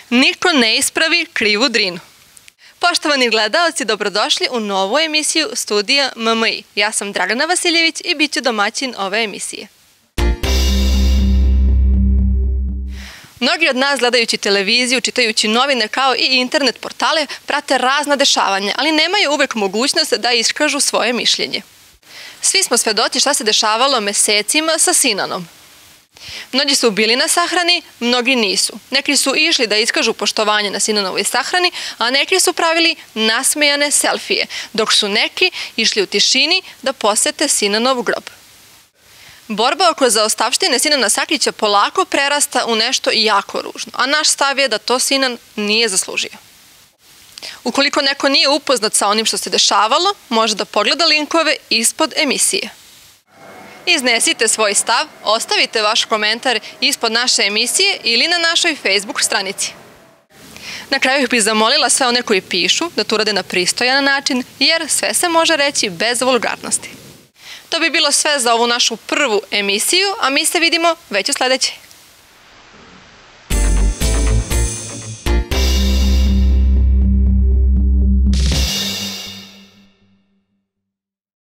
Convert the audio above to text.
Niko ne ispravi krivu Drinu. Poštovani gledaoci, dobrodošli u novu emisiju Studija MMI. Ja sam Dragana Vasiljević i bit ću domaćin ove emisije. Mnogi od nas, gledajući televiziju, čitajući novine kao i internet portale, prate razna dešavanja, ali nemaju uvek mogućnost da iskažu svoje mišljenje. Svi smo svedoci šta se dešavalo mesecima sa Sinanom. Mnogi su bili na sahrani, mnogi nisu. Neki su išli da iskažu poštovanje na Sinanovoj sahrani, a neki su pravili nasmejane selfije, dok su neki išli u tišini da posete Sinanov grob. Borba oko zaostavštine Sinana Sakića polako prerasta u nešto jako ružno, a naš stav je da to Sinan nije zaslužio. Ukoliko neko nije upoznat sa onim što se dešavalo, može da pogleda linkove ispod emisije. Iznesite svoj stav, ostavite vaš komentar ispod naše emisije ili na našoj Facebook stranici. Na kraju bih zamolila sve one koji pišu da to rade na pristojan način, jer sve se može reći bez vulgarnosti. To bi bilo sve za ovu našu prvu emisiju, a mi se vidimo već u sledećoj.